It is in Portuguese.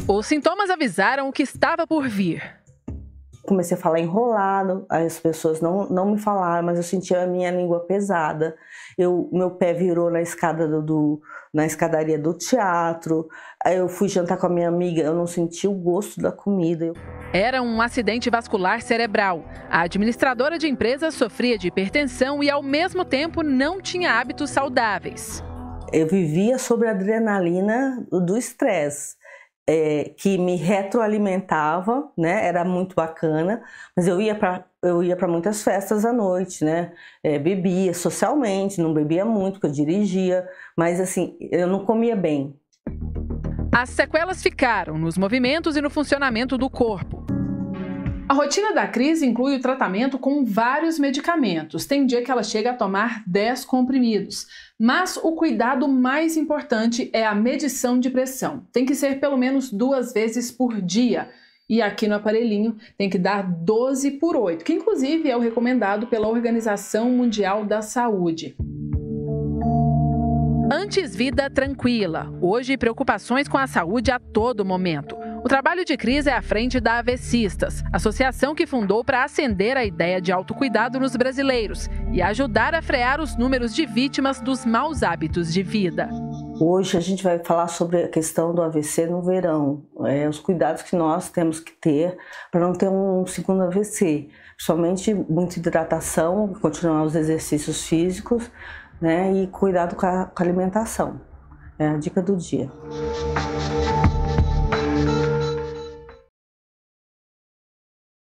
Os sintomas avisaram o que estava por vir. Comecei a falar enrolado, as pessoas não me falaram, mas eu sentia a minha língua pesada. Meu pé virou na escadaria do teatro. Aí eu fui jantar com a minha amiga, eu não senti o gosto da comida. Era um acidente vascular cerebral. A administradora de empresa sofria de hipertensão e, ao mesmo tempo, não tinha hábitos saudáveis. Eu vivia sobre a adrenalina do estresse. Que me retroalimentava, né? Era muito bacana, mas eu ia para muitas festas à noite, né? Bebia socialmente, não bebia muito, porque eu dirigia, mas assim, eu não comia bem. As sequelas ficaram nos movimentos e no funcionamento do corpo. A rotina da Cris inclui o tratamento com vários medicamentos. Tem dia que ela chega a tomar 10 comprimidos. Mas o cuidado mais importante é a medição de pressão. Tem que ser pelo menos 2 vezes por dia. E aqui no aparelhinho tem que dar 12/8, que inclusive é o recomendado pela Organização Mundial da Saúde. Antes, vida tranquila. Hoje, preocupações com a saúde a todo momento. O trabalho de Cris é à frente da Avecistas, associação que fundou para acender a ideia de autocuidado nos brasileiros e ajudar a frear os números de vítimas dos maus hábitos de vida. Hoje a gente vai falar sobre a questão do AVC no verão, os cuidados que nós temos que ter para não ter um segundo AVC, principalmente muita hidratação, continuar os exercícios físicos, né, e cuidado com a alimentação. É a dica do dia.